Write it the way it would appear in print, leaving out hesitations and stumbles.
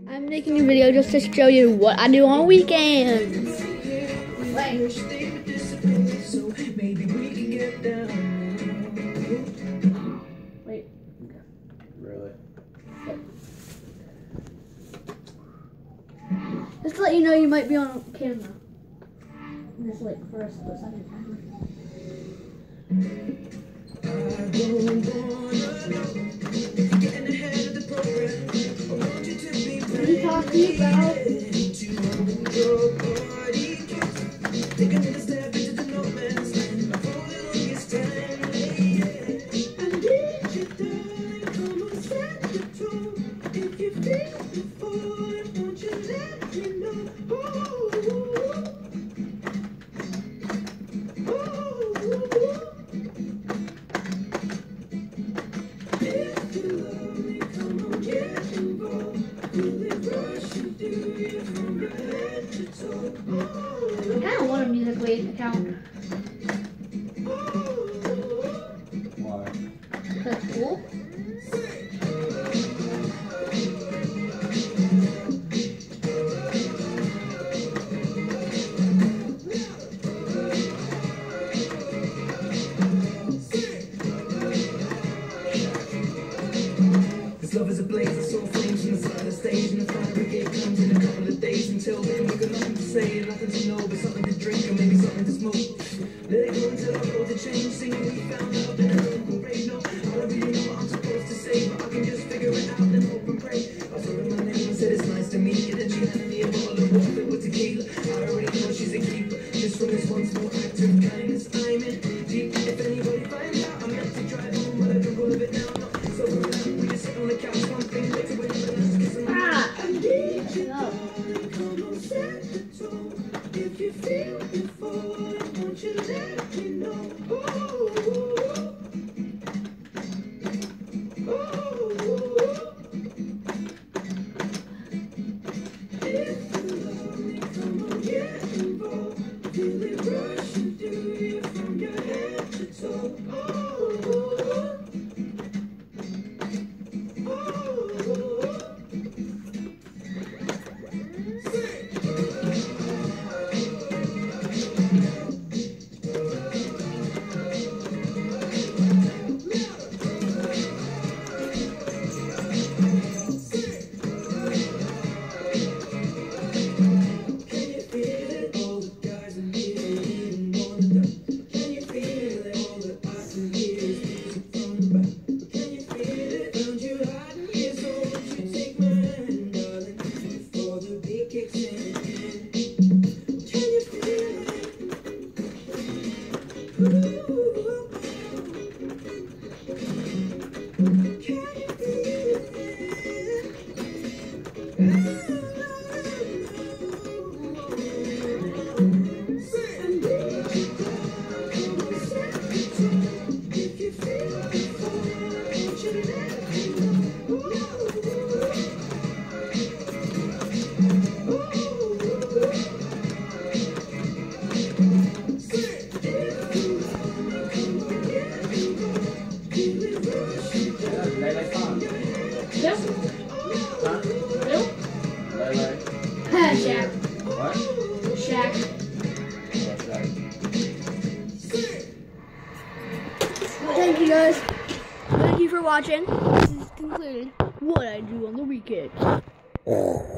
I'm making a video just to show you what I do on weekends. Wait. Really? Yep. Just to let you know you might be on camera. Just like for a split second. What are you talking about? I kind of want a Musical.ly account. Why? That's cool. This love is a blaze, it's all flames from the side of the stage, and the fire brigade comes in a couple of days. Until then, we got nothing to say, and nothing to know, but something to drink, or maybe something to smoke. Let it go until our road to change, singing we found love in a local rave. No, I don't really know what I'm supposed to say, but I can just figure it out and hope and pray. I saw her my name and said it's nice to meet you, then she handed me a bottle of water with tequila. I already know she's a keeper, just from this one small act of kindness. I'm in deep. If anybody finds out, I'm meant to drive home, but I drink all of it now. No, so we just sit on the couch, one thing later, when you're nice, kissing my if you feel it falling, won't you let me know? If you love me, come on, get involved. Feel it rushing through you from your head to toe. Yep. Huh? Nope. Lele? Shaq. What? Shaq. What's that? Thank you guys. Thank you for watching. This is concluded what I do on the weekend.